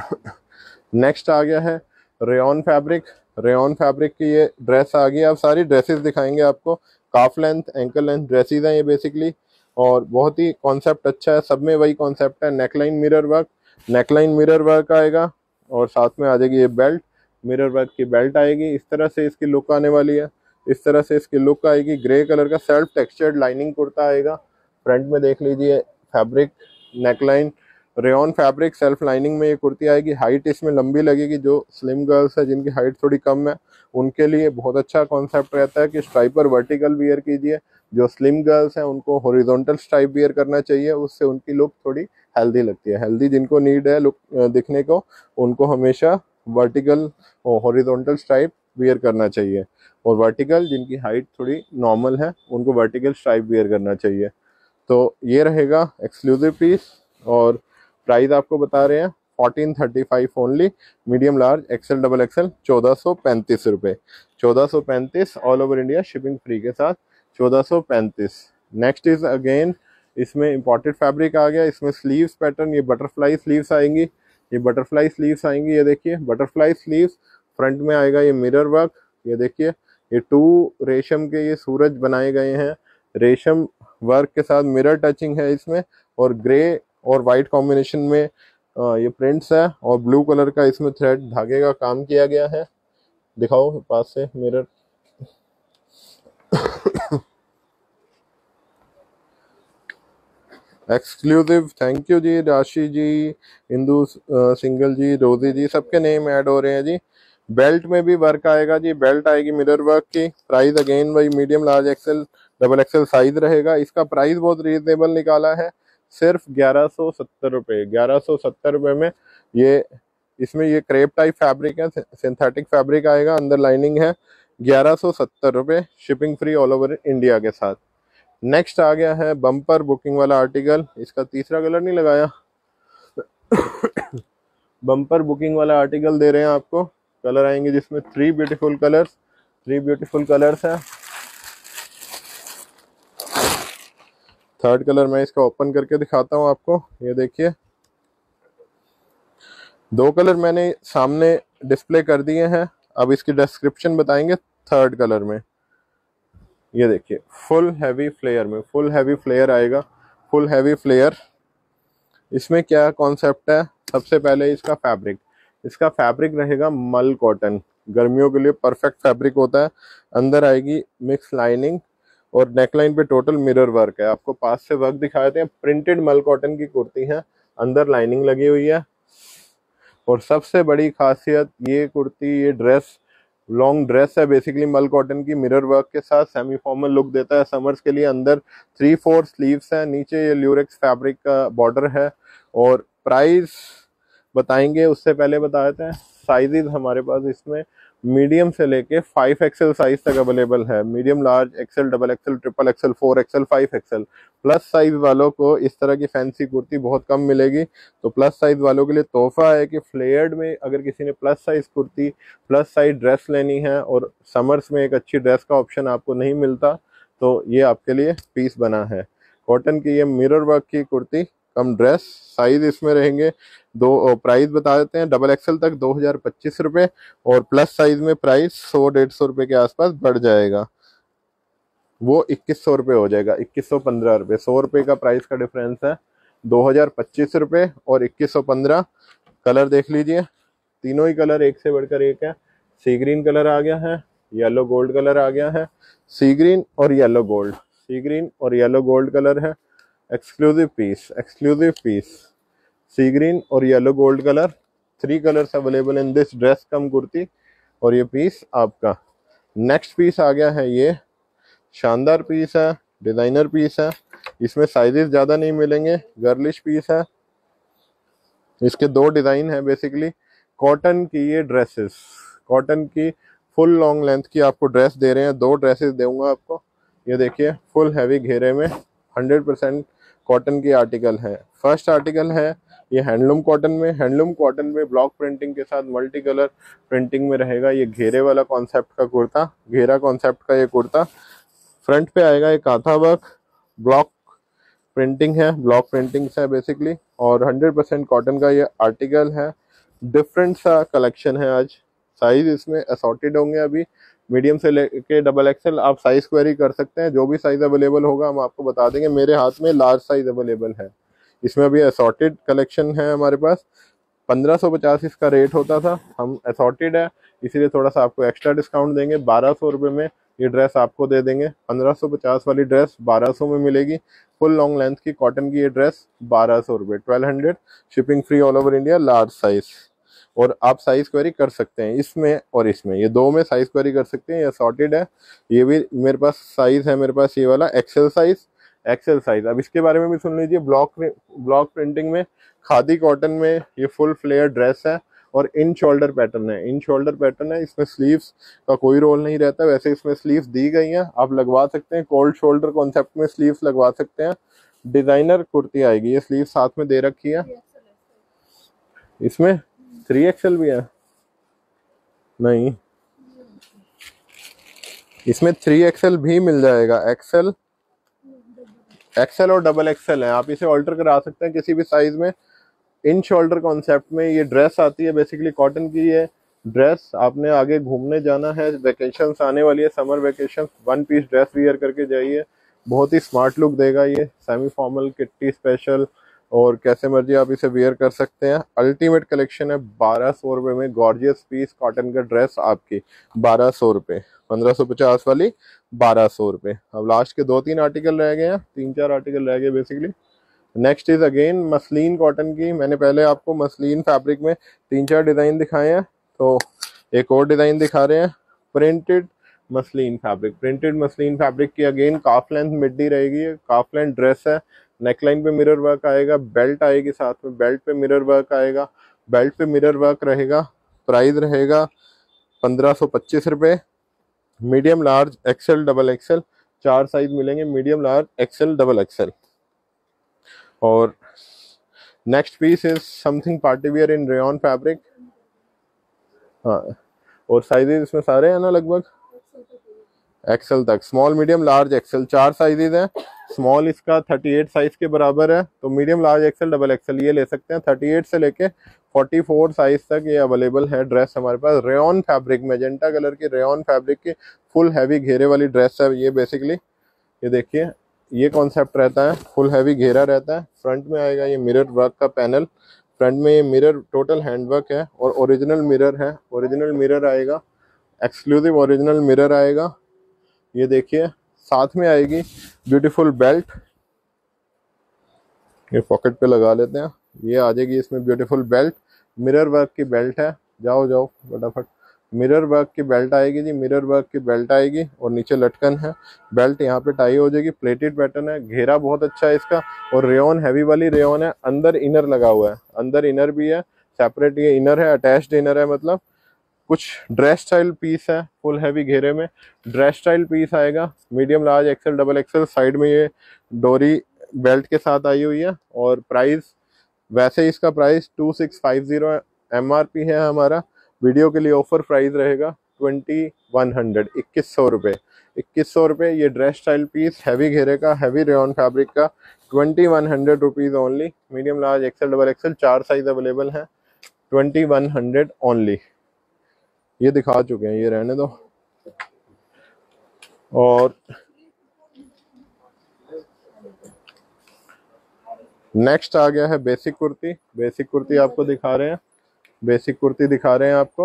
नेक्स्ट आ गया है रेयन फैब्रिक। रेयन फैब्रिक की ये ड्रेस आ गई। अब सारी ड्रेसेस दिखाएंगे आपको, calf length, ankle length dresses हैं ये बेसिकली, और बहुत ही कॉन्सेप्ट अच्छा है। सब में वही कॉन्सेप्ट है, neckline mirror work, neckline mirror work आएगा और साथ में आ जाएगी ये बेल्ट, मिरर वर्क की बेल्ट आएगी। इस तरह से इसकी लुक आने वाली है, इस तरह से इसकी लुक आएगी। ग्रे कलर का सेल्फ टेक्सचर्ड लाइनिंग कुर्ता आएगा। फ्रंट में देख लीजिए fabric, neckline, rayon fabric, self lining में ये कुर्ती आएगी। हाइट इसमें लंबी लगेगी, जो स्लिम गर्ल्स है जिनकी हाइट थोड़ी कम है उनके लिए बहुत अच्छा कॉन्सेप्ट रहता है कि स्ट्राइपर वर्टिकल वियर कीजिए। जो स्लिम गर्ल्स हैं उनको हॉरिजॉन्टल स्ट्राइप वियर करना चाहिए, उससे उनकी लुक थोड़ी हेल्दी लगती है। हेल्दी जिनको नीड है लुक दिखने को, उनको हमेशा वर्टिकल और हॉरिजॉन्टल स्ट्राइप वियर करना चाहिए, और वर्टिकल जिनकी हाइट थोड़ी नॉर्मल है उनको वर्टिकल स्ट्राइप वियर करना चाहिए। तो ये रहेगा एक्सक्लूसिव पीस और प्राइस आपको बता रहे हैं 1435 only. Medium, large, XL, double XL 1435 रुपये, 1435 all over India shipping free के साथ 1435। नेक्स्ट इज अगेन इसमें इंपॉर्टेड फैब्रिक आ गया। इसमें स्लीव्स पैटर्न, ये बटरफ्लाई स्लीव्स आएंगी, ये बटरफ्लाई स्लीव्स आएंगी। ये देखिए बटरफ्लाई स्लीव्स, फ्रंट में आएगा ये मिरर वर्क। ये देखिए ये 2 रेशम के ये सूरज बनाए गए हैं, रेशम वर्क के साथ मिरर टचिंग है इसमें, और ग्रे और वाइट कॉम्बिनेशन में ये प्रिंट्स है और ब्लू कलर का इसमें थ्रेड धागे का काम किया गया है। दिखाओ पास से मिरर। एक्सक्लूसिव, थैंक यू जी, राशि जी, इंदू सिंगल जी, रोजी जी, सबके नेम ऐड हो रहे हैं जी। बेल्ट में भी वर्क आएगा जी, बेल्ट आएगी मिरर वर्क की। प्राइस अगेन वही medium large XL double XL size रहेगा। इसका प्राइस बहुत रीजनेबल निकाला है, सिर्फ 1170 रुपये। 1170 रुपये में ये, इसमें ये क्रेप टाइप फैब्रिक है, सिंथेटिक फैब्रिक आएगा, अंदर लाइनिंग है। 1170 रुपये, shipping free all over India के साथ। नेक्स्ट आ गया है बम्पर बुकिंग वाला आर्टिकल। इसका तीसरा कलर नहीं लगाया। बम्पर बुकिंग वाला आर्टिकल दे रहे हैं आपको। कलर आएंगे जिसमें थ्री ब्यूटीफुल कलर्स है। थर्ड कलर मैं इसका ओपन करके दिखाता हूँ आपको। ये देखिए, दो कलर मैंने सामने डिस्प्ले कर दिए हैं, अब इसकी डिस्क्रिप्शन बताएंगे थर्ड कलर में। ये देखिए, फुल हैवी फ्लेयर में, फुल हैवी फ्लेयर आएगा, फुल हैवी फ्लेयर। इसमें क्या कॉन्सेप्ट है, सबसे पहले इसका फैब्रिक रहेगा मल कॉटन, गर्मियों के लिए परफेक्ट फैब्रिक होता है। अंदर आएगी मिक्स लाइनिंग और नेकलाइन पे टोटल मिरर वर्क है। आपको पास से वर्क दिखा देते हैं। प्रिंटेड मल कॉटन की कुर्ती है, अंदर लाइनिंग लगी हुई है। और सबसे बड़ी खासियत, ये कुर्ती, ये ड्रेस लॉन्ग ड्रेस है बेसिकली मल कॉटन की, मिरर वर्क के साथ सेमी फॉर्मल लुक देता है समर्स के लिए। अंदर 3/4 स्लीव्स है, नीचे ये ल्यूरेक्स फैब्रिक का बॉर्डर है। और प्राइस बताएंगे उससे पहले बता देते हैं साइजेस हमारे पास इसमें मीडियम से लेके 5XL साइज तक अवेलेबल है। Medium, large, XL, double XL, triple XL, 4XL, 5XL। Plus size वालों को इस तरह की फैंसी कुर्ती बहुत कम मिलेगी। तो प्लस साइज वालों के लिए तोहफा है कि फ्लेयर्ड में अगर किसी ने plus size kurti, plus size dress लेनी है और समर्स में एक अच्छी ड्रेस का ऑप्शन आपको नहीं मिलता, तो ये आपके लिए पीस बना है। कॉटन की ये मिरर वर्क की कुर्ती कम ड्रेस, साइज इसमें रहेंगे दो। प्राइस बता देते हैं, डबल एक्सेल तक 2025 रुपये और प्लस साइज में प्राइस 100-150 रुपये के आसपास बढ़ जाएगा, वो 2100 रुपये हो जाएगा, 2115 रुपये। 100 रुपये का प्राइस का डिफरेंस है। 2025 रुपये और 2115। कलर देख लीजिए, तीनों ही कलर एक से बढ़कर एक है। सी ग्रीन कलर आ गया है, येलो गोल्ड कलर आ गया है, सी ग्रीन और येलो गोल्ड, सी ग्रीन और येलो गोल्ड कलर है। एक्सक्लूसिव पीस, सी ग्रीन और yellow gold colour, 3 colours available in this dress cum kurti. और ये पीस आपका। नेक्स्ट पीस आ गया है, ये शानदार पीस है, डिजाइनर पीस है। इसमें साइजेस ज्यादा नहीं मिलेंगे, गर्लिश पीस है। इसके दो डिजाइन है बेसिकली। कॉटन की ये ड्रेसेस, कॉटन की फुल लॉन्ग लेंथ की आपको ड्रेस दे रहे हैं। दो ड्रेसेस दूंगा आपको। ये देखिए, फुल हैवी घेरे में 100% कॉटन की आर्टिकल है। फर्स्ट आर्टिकल है ये हैंडलूम कॉटन में, हैंडलूम कॉटन में ब्लॉक प्रिंटिंग के साथ मल्टी कलर प्रिंटिंग में रहेगा। ये घेरे वाला कॉन्सेप्ट का कुर्ता, घेरा कॉन्सेप्ट का ये कुर्ता। फ्रंट पे आएगा एक कांथा वर्क, ब्लॉक प्रिंटिंग है, ब्लॉक प्रिंटिंग है बेसिकली। और 100% कॉटन का ये आर्टिकल है। डिफरेंट सा कलेक्शन है आज। साइज इसमें असॉर्टेड होंगे अभी, मीडियम से लेके डबल एक्सेल। आप साइज क्वेरी कर सकते हैं, जो भी साइज अवेलेबल होगा हम आपको बता देंगे। मेरे हाथ में लार्ज साइज अवेलेबल है। इसमें अभी असॉर्टेड कलेक्शन है हमारे पास। 1550 इसका रेट होता था, हम असॉर्टेड है इसीलिए थोड़ा सा आपको एक्स्ट्रा डिस्काउंट देंगे। 1200 रुपये में ये ड्रेस आपको दे देंगे। 1550 वाली ड्रेस 1200 में मिलेगी। फुल लॉन्ग लेंथ की कॉटन की ये ड्रेस 1200 रुपये, 1200, shipping free all over India, large size. और आप साइज क्वेरी कर सकते हैं इसमें और इसमें, ये दो में साइज क्वेरी कर सकते हैं। ये सॉर्टेड है, ये भी मेरे पास साइज है, मेरे पास ये वाला एक्सेल साइज। अब इसके बारे में भी सुन लीजिए। ब्लॉक प्रिंटिंग में, खादी कॉटन में ये फुल फ्लेयर ड्रेस है और इन शोल्डर पैटर्न है। इसमें स्लीव्स का कोई रोल नहीं रहता, वैसे इसमें स्लीव्स दी गई हैं, आप लगवा सकते हैं। कोल्ड शोल्डर कॉन्सेप्ट में स्लीव्स लगवा सकते हैं। डिजाइनर कुर्ती आएगी, ये स्लीव साथ में दे रखी है। इसमें 3XL भी है, नहीं इसमें 3XL भी मिल जाएगा। एक्सेल और डबल एक्सेल है, आप इसे ऑल्टर करा सकते हैं किसी भी साइज में। इन शोल्डर कॉन्सेप्ट में ये ड्रेस आती है बेसिकली कॉटन की। ये ड्रेस आपने आगे घूमने जाना है, वेकेशंस आने वाली है, summer vacation, one piece dress wear करके जाइए, बहुत ही स्मार्ट लुक देगा ये। सेमी फॉर्मल, किट्टी स्पेशल, और कैसे मर्जी आप इसे वेयर कर सकते हैं। अल्टीमेट कलेक्शन है 1200 रुपये में, गॉर्जियस पीस कॉटन का ड्रेस आपकी 1200 रुपये, 1550 वाली 1200 रुपये। अब लास्ट के 2-3 आर्टिकल रह गए हैं, 3-4 आर्टिकल रह गए basically. Next is again muslin cotton की। मैंने पहले आपको मसलिन फैब्रिक में 3-4 डिज़ाइन दिखाए हैं, तो एक और डिज़ाइन दिखा रहे हैं printed muslin fabric. Printed muslin fabric की अगेन काफ लेंथ मिड्डी रहेगी, काफ लेंथ ड्रेस है, नेकलाइन पे मिरर वर्क आएगा, बेल्ट आएगी साथ में, बेल्ट पे मिरर वर्क आएगा, बेल्ट पे मिरर वर्क रहेगा। प्राइस रहेगा 1525 रुपये। Medium large XL double XL 4 size मिलेंगे, medium large XL double XL. और next piece is something party wear in rayon fabric. हाँ, और साइजेस इसमें सारे हैं ना लगभग एक्सेल तक, small medium large XL 4 sizes हैं। स्मॉल इसका 38 साइज के बराबर है, तो medium large XL double XL ये ले सकते हैं। 38 से लेके 44 साइज तक ये अवेलेबल है ड्रेस हमारे पास। रेयन फैब्रिक, मेजेंटा कलर की रेयन फैब्रिक की फुल हैवी घेरे वाली ड्रेस है ये बेसिकली। ये देखिए, ये कॉन्सेप्ट रहता है, फुल हैवी घेरा रहता है। फ्रंट में आएगा ये मिरर वर्क का पैनल, फ्रंट में ये मिरर टोटल हैंडवर्क है और ओरिजिनल मिरर है। ओरिजिनल मिरर आएगा, एक्सक्लूसिव ओरिजिनल मिरर आएगा। ये देखिए, साथ में आएगी ब्यूटीफुल बेल्ट, ये पॉकेट पे लगा लेते हैं। ये आ जाएगी इसमें ब्यूटीफुल बेल्ट, मिरर वर्क की बेल्ट है। जाओ जाओ फटाफट, मिरर वर्क की बेल्ट आएगी जी, मिरर वर्क की बेल्ट आएगी और नीचे लटकन है। बेल्ट यहाँ पे टाई हो जाएगी, प्लेटेड पैटर्न है, घेरा बहुत अच्छा है इसका। और रेयन हैवी वाली रेयन है, अंदर इनर लगा हुआ है, अंदर इनर भी है सेपरेट, ये इनर है, अटैच्ड इनर है। मतलब कुछ ड्रेस स्टाइल पीस है, फुल हैवी घेरे में ड्रेस स्टाइल पीस आएगा। Medium large XL double XL, side में ये डोरी बेल्ट के साथ आई हुई है। और प्राइस वैसे इसका प्राइस 2650 MRP है हमारा। वीडियो के लिए ऑफर प्राइस रहेगा 2100, 2100 रुपये। 2100 रुपये ये ड्रेस स्टाइल पीस हैवी घेरे का, हैवी रेयन फैब्रिक का, 2100 rupees only. Medium large XL double XL 4 size available हैं, 2100 ओनली। ये दिखा चुके हैं, ये रहने दो। और नेक्स्ट आ गया है बेसिक कुर्ती। बेसिक कुर्ती आपको दिखा रहे हैं, बेसिक कुर्ती दिखा रहे हैं आपको।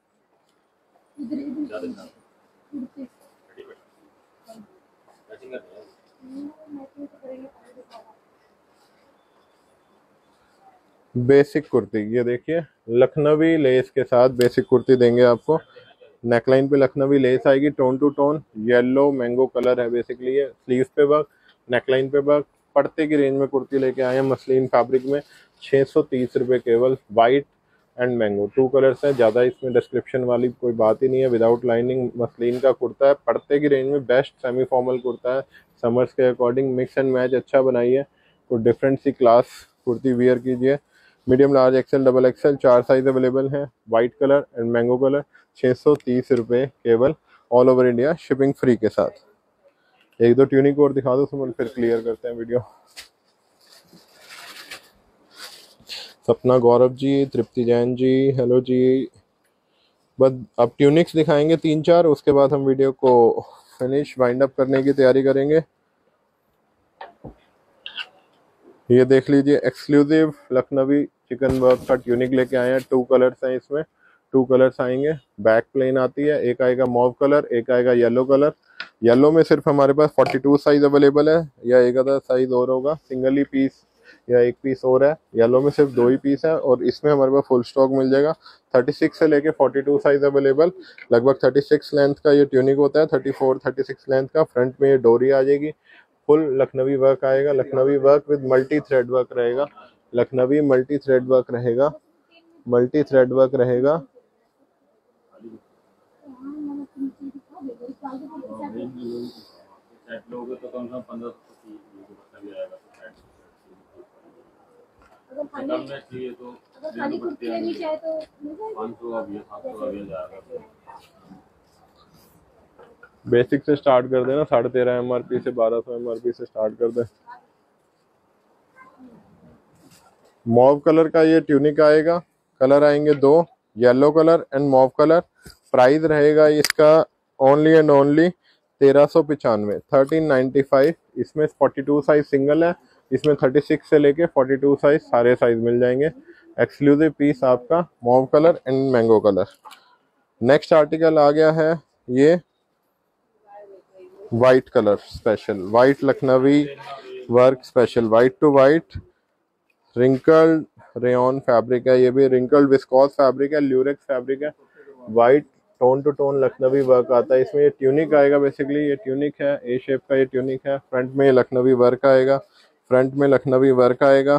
बेसिक कुर्ती ये देखिए, लखनवी लेस के साथ बेसिक कुर्ती देंगे आपको। नेकलाइन पे लखनवी लेस आएगी, tone to tone, yellow mango colour है बेसिकली ये। स्लीव्स पे वर्क, नेकलाइन पे वर्क। पड़ते की रेंज में कुर्ती लेके आए हैं मसलिन फैब्रिक में, 630 रुपये केवल। वाइट एंड मैंगो 2 कलर्स हैं, ज़्यादा इसमें डिस्क्रिप्शन वाली कोई बात ही नहीं है। विदाउट लाइनिंग मसलिन का कुर्ता है, पड़ते की रेंज में बेस्ट सेमी फॉर्मल कुर्ता है। समर्स के अकॉर्डिंग मिक्स एंड मैच अच्छा बनाइए, कोई डिफरेंट सी क्लास कुर्ती वियर कीजिए। Medium large XL double XL 4 size available हैं। White colour and mango colour, 630 रुपये केवल, all over India shipping free के साथ। एक दो ट्यूनिक और दिखा दो सुमन, फिर क्लियर करते हैं वीडियो। सपना गौरव जी, तृप्ति जैन जी, हेलो जी। बस अब ट्यूनिक्स दिखाएंगे 3-4, उसके बाद हम वीडियो को फिनिश वाइंड अप करने की तैयारी करेंगे। ये देख लीजिए, एक्सक्लूसिव लखनवी चिकन वर्क का ट्यूनिक लेके आए हैं। 2 कलर्स हैं इसमें, 2 कलर्स आएंगे। बैक प्लेन आती है, एक आएगा मॉव कलर, एक आएगा येलो कलर। येलो में सिर्फ हमारे पास 42 साइज अवेलेबल है, या एक आधा साइज और होगा, सिंगल ही पीस या एक पीस और है। येलो में सिर्फ 2 ही पीस है और इसमें हमारे पास फुल स्टॉक मिल जाएगा। 36 से लेके 42 साइज अवेलेबल। लगभग 36 लेंथ का ये ट्यूनिक होता है, 34-36 लेंथ का। फ्रंट में ये डोरी आ जाएगी, फुल लखनवी वर्क आएगा। Lucknowi work with multi thread work रहेगा, लखनवी मल्टी थ्रेड वर्क रहेगा, मल्टी थ्रेड वर्क रहेगा। बेसिक से स्टार्ट कर देना, 13.5 MRP से 1200 MRP से स्टार्ट कर दे। मॉव कलर का ये ट्यूनिक आएगा, कलर आएंगे 2, yellow colour and mauve colour. Price रहेगा इसका ओनली एंड ओनली 1395, 1395। इसमें 42 साइज सिंगल है, इसमें 36 से लेके 42 साइज, सारे साइज मिल जाएंगे। एक्सक्लूसिव पीस आपका mauve colour and mango colour. Next article आ गया है ये white colour special, white Lucknowi work special, white to white wrinkled rayon fabric है। ये भी रिंकल्ड विस्कोस फैब्रिक है, ल्यूरेक्स फैब्रिक है। White tone to tone Lucknowi work आता है इसमें। ये ट्यूनिक आएगा, बेसिकली ये ट्यूनिक है, ए शेप का ये ट्यूनिक है। फ्रंट में ये लखनवी वर्क आएगा, फ्रंट में लखनवी वर्क आएगा।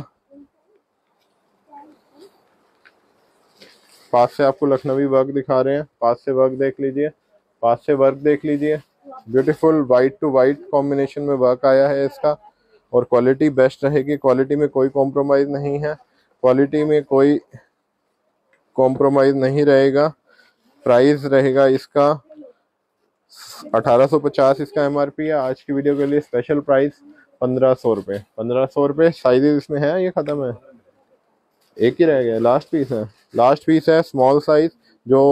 पास से आपको लखनवी वर्क दिखा रहे हैं, पास से वर्क देख लीजिए, पास से वर्क देख लीजिए। Beautiful white to white combination में वर्क आया है इसका, और क्वालिटी बेस्ट रहेगी। क्वालिटी में कोई कॉम्प्रोमाइज नहीं है, क्वालिटी में कोई कॉम्प्रोमाइज नहीं रहेगा। प्राइस रहेगा इसका 1850 इसका एमआरपी है। आज की वीडियो के लिए स्पेशल प्राइस 1500 रुपये। 1500 रुपये। साइजेस इसमें है, ये खत्म है, एक ही रह गया, लास्ट पीस है। लास्ट पीस है स्मॉल साइज, जो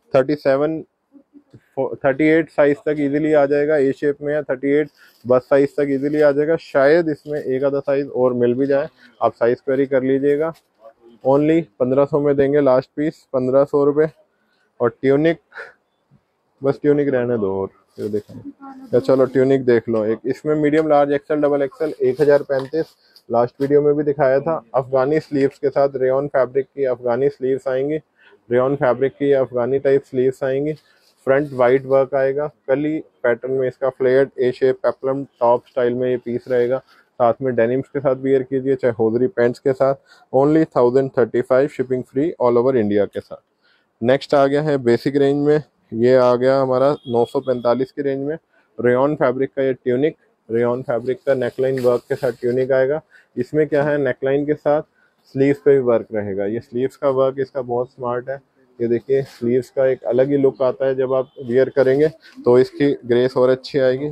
38 साइज तक इजीली आ जाएगा। ए शेप में है, 38 बस साइज तक इजीली आ जाएगा। शायद इसमें एक आधा साइज और मिल भी जाए, आप साइज क्वेरी कर लीजिएगा। ओनली 1500 में देंगे लास्ट पीस, 1500 रुपये। और ट्यूनिक, बस ट्यूनिक रहने दो और ये देखें। चलो ट्यूनिक देख लो। एक इसमें medium large XL double XL 1035, last video में भी दिखाया था। अफगानी स्लीव्स के साथ रेयन फैब्रिक की अफगानी स्लीव्स आएंगी, रेयन फैब्रिक की अफगानी टाइप स्लीव्स आएंगी। फ्रंट वाइट वर्क आएगा, कली पैटर्न में इसका flared A shape peplum top style में ये पीस रहेगा। साथ में डेनिम्स के साथ वियर कीजिए, चाहे होजरी पैंट्स के साथ। Only 1035, shipping free all over India के साथ। नेक्स्ट आ गया है बेसिक रेंज में, ये आ गया हमारा 945 की रेंज में। रेयन फैब्रिक का ये ट्यूनिक, रेयन फैब्रिक का नेकलाइन वर्क के साथ ट्यूनिक आएगा। इसमें क्या है, नेकलाइन के साथ स्लीव्स पे भी वर्क रहेगा। ये स्लीव्स का वर्क इसका बहुत स्मार्ट है। ये देखिए स्लीव्स का एक अलग ही लुक आता है, जब आप वियर करेंगे तो इसकी ग्रेस और अच्छी आएगी।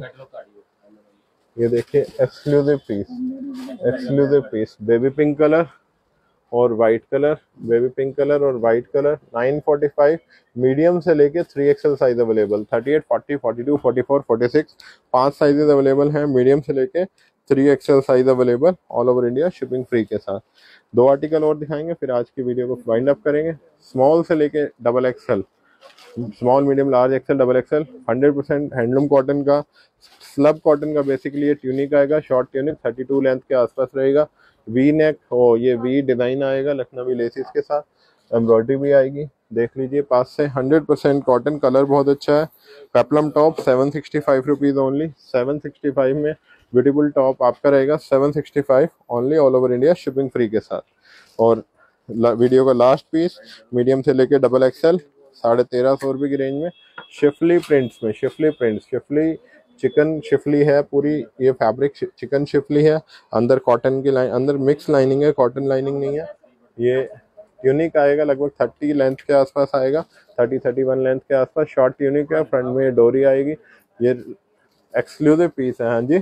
ये देखिए exclusive piece, exclusive piece, baby pink colour और white colour, baby pink colour और वाइट कलर। 945, मीडियम से लेके 3XL size available, 38, 40, 42, 44, 46, 5 sizes available हैं। मीडियम से लेके 3XL size available all over India, shipping free के साथ। 2 आर्टिकल और दिखाएंगे, फिर आज की वीडियो को वाइंड अप करेंगे। स्मॉल से लेके double XL, small medium large XL double XL, 100% handloom cotton का, स्लब कॉटन का बेसिकली ये ट्यूनिक आएगा। शॉर्ट ट्यूनिक 32 लेंथ के आसपास रहेगा। वी नेक हो, ये वी डिजाइन आएगा लखनवी लेसिस के साथ, एम्ब्रॉयडरी भी आएगी, देख लीजिए पास से। 100% कॉटन, कलर बहुत अच्छा है। Peplum top 765 rupees only. 765 में ब्यूटीफुल टॉप आपका रहेगा, 765 only all over India, shipping free के साथ। और वीडियो का लास्ट पीस मीडियम से लेके डबल एक्सएल 1350 रुपये की रेंज में, शिफली प्रिंट्स में। Schiffli prints, schiffli chikan schiffli है पूरी, ये फैब्रिक चिकन शिफली है। अंदर कॉटन की लाइन, अंदर मिक्स लाइनिंग है, कॉटन लाइनिंग नहीं है। ये ट्यूनिक आएगा, लगभग 30 लेंथ के आसपास आएगा, 30-31 लेंथ के आसपास। शॉर्ट ट्यूनिक है, फ्रंट में डोरी आएगी। ये एक्सक्लूसिव पीस है। हाँ जी,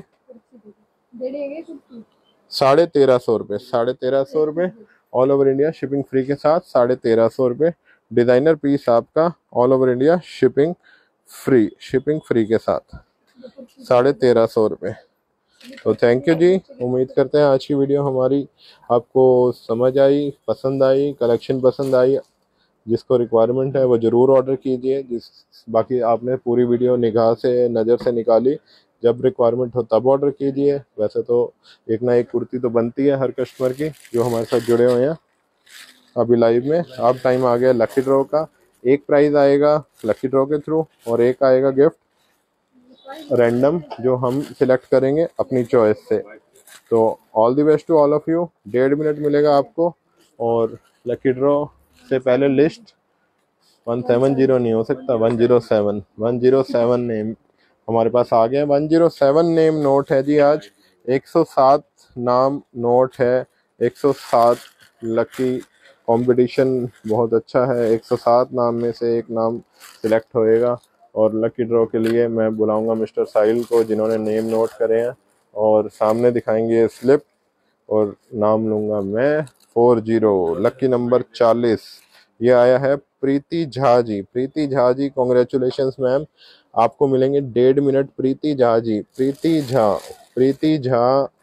1350 रुपये, 1350 रुपये all over India, shipping free के साथ। 1350 रुपये डिजाइनर पीस आपका all over India, shipping free, shipping free के साथ 1350 रुपये। तो थैंक यू जी, उम्मीद करते हैं आज की वीडियो हमारी आपको समझ आई, पसंद आई, कलेक्शन पसंद आई। जिसको रिक्वायरमेंट है वो ज़रूर ऑर्डर कीजिए। बाकी आपने पूरी वीडियो निगाह से, नज़र से निकाली, जब रिक्वायरमेंट हो तब ऑर्डर कीजिए। वैसे तो एक ना एक कुर्ती तो बनती है हर कस्टमर की जो हमारे साथ जुड़े हुए हैं अभी लाइव में। अब टाइम आ गया लकी ड्रॉ का। एक प्राइज़ आएगा लकी ड्रॉ के थ्रू और एक आएगा गिफ्ट रैंडम, जो हम सिलेक्ट करेंगे अपनी चॉइस से। तो all the best to all of you. 1.5 minute मिलेगा आपको। और लकी ड्रॉ से पहले लिस्ट 170 नहीं हो सकता, 107, 107 नेम हमारे पास आ गया। 107 नेम नोट है जी आज। 107 नाम नोट है, 107 लकी। कंपटीशन बहुत अच्छा है, 107 नाम में से एक नाम सिलेक्ट होएगा। और लकी ड्रॉ के लिए मैं बुलाऊंगा मिस्टर साहिल को, जिन्होंने नेम नोट करे हैं, और सामने दिखाएंगे स्लिप और नाम लूंगा मैं 40, लकी नंबर 40। ये आया है प्रीति झा जी। प्रीति झा जी, कॉन्ग्रेचुलेशंस मैम, आपको मिलेंगे 1.5 minute. Preeti Jha ji, Preeti Jha, Preeti Jha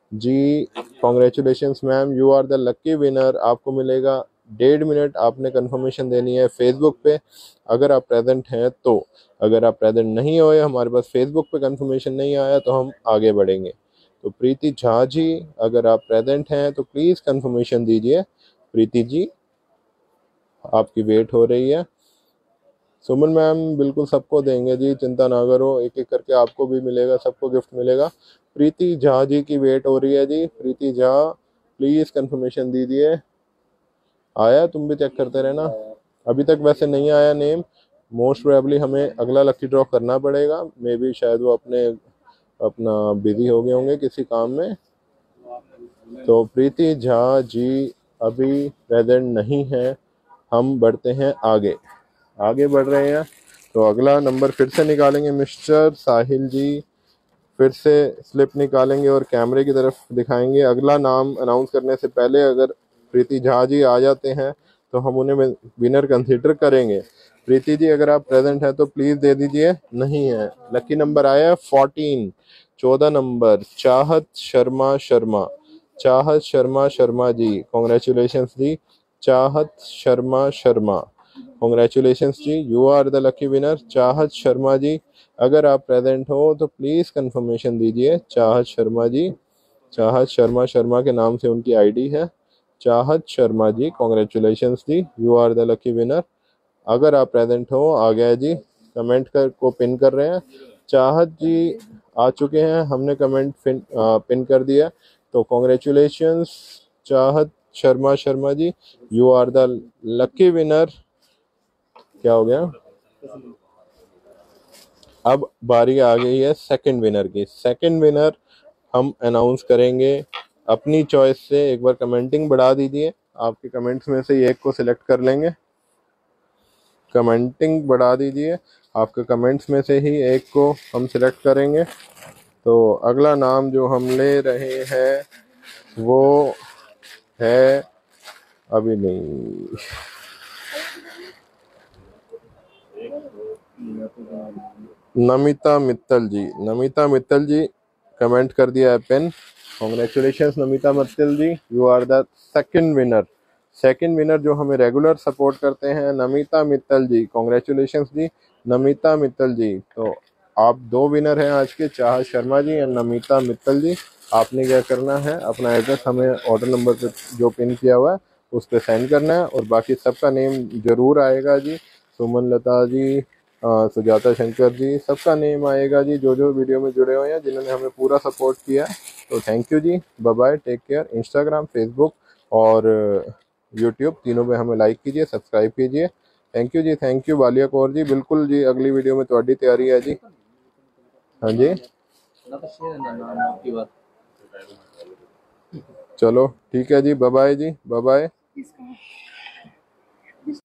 ji congratulations ma'am, you are the lucky winner. आपको मिलेगा 1.5 मिनट, आपने कंफर्मेशन देनी है फेसबुक पे अगर आप प्रेजेंट हैं तो। अगर आप प्रेजेंट नहीं हुए, हमारे पास फेसबुक पे कंफर्मेशन नहीं आया, तो हम आगे बढ़ेंगे। तो प्रीति झा जी, अगर आप प्रेजेंट हैं तो प्लीज़ कंफर्मेशन दीजिए। प्रीति जी, आपकी वेट हो रही है। सुमन मैम, बिल्कुल सबको देंगे जी, चिंता ना करो, एक एक करके आपको भी मिलेगा, सबको गिफ्ट मिलेगा। प्रीति झा जी की वेट हो रही है जी। प्रीति झा, प्लीज कंफर्मेशन दीजिए। आया? तुम भी चेक करते रहना। अभी तक वैसे नहीं आया नेम, मोस्ट प्रोबेबली हमें अगला लकी ड्रॉ करना पड़ेगा। मे बी शायद वो अपना बिजी हो गए होंगे किसी काम में। तो प्रीति झा जी अभी प्रेजेंट नहीं है। हम बढ़ते हैं आगे, आगे बढ़ रहे हैं। तो अगला नंबर फिर से निकालेंगे मिस्टर साहिल जी। फिर से स्लिप निकालेंगे और कैमरे की तरफ दिखाएंगे। अगला नाम अनाउंस करने से पहले अगर प्रीति झा जी आ जाते हैं तो हम उन्हें विनर कंसीडर करेंगे। प्रीति जी, अगर आप प्रेजेंट हैं तो प्लीज दे दीजिए। नहीं है। लकी नंबर आया 14, 14 नंबर, चाहत शर्मा शर्मा। चाहत शर्मा शर्मा जी, कॉन्ग्रेचुलेशंस जी। चाहत शर्मा शर्मा, कॉन्ग्रेचुलेशंस जी, you are the lucky winner. Chahat Sharma जी, अगर आप प्रेजेंट हो तो प्लीज कंफर्मेशन दीजिए। चाहत शर्मा जी, चाहत शर्मा शर्मा के नाम से उनकी आईडी है। चाहत शर्मा जी, कॉन्ग्रेचुलेशंस जी, you are the lucky winner. अगर आप प्रेजेंट हो, आ गया जी, कमेंट को पिन कर रहे हैं। चाहत जी आ चुके हैं, हमने कमेंट पिन कर दिया। तो congratulations Chahat Sharma Sharma ji, you are the lucky winner. क्या हो गया? अब बारी आ गई है सेकंड विनर की। सेकंड विनर हम अनाउंस करेंगे अपनी चॉइस से। एक बार कमेंटिंग बढ़ा दीजिए, आपके कमेंट्स में से एक को सिलेक्ट कर लेंगे। कमेंटिंग बढ़ा दीजिए, आपके कमेंट्स में से ही एक को हम सिलेक्ट करेंगे। तो अगला नाम जो हम ले रहे हैं वो है, अभी नहीं, नमिता मित्तल जी। नमिता मित्तल जी, कमेंट कर दिया है pin. Congratulations Namita Mittal ji, you are the second winner. Second winner जो हमें रेगुलर सपोर्ट करते हैं, नमिता मित्तल जी, कॉन्ग्रेचुलेशंस जी नमिता मित्तल जी। तो आप दो विनर हैं आज के, चाहत शर्मा जी एंड नमिता मित्तल जी। आपने क्या करना है, अपना एड्रेस हमें ऑर्डर नंबर पे जो पिन किया हुआ है उस पर सेंड करना है, और बाकी सबका नेम जरूर आएगा जी। सुमन लता जी, सुजाता शंकर जी, सबका नेम आएगा जी, जो जो वीडियो में जुड़े हुए हैं, जिन्होंने हमें पूरा सपोर्ट किया है। तो थैंक यू जी, bye bye, take care. Instagram, Facebook और यूट्यूब तीनों पे हमें लाइक कीजिए, सब्सक्राइब कीजिए। थैंक यू जी, थैंक यू वालिया कौर जी। बिल्कुल जी, अगली वीडियो में ਤੁਹਾਡੀ तैयारी है जी। हाँ जी, चलो ठीक है जी, बाय बाय जी, बाय बाय।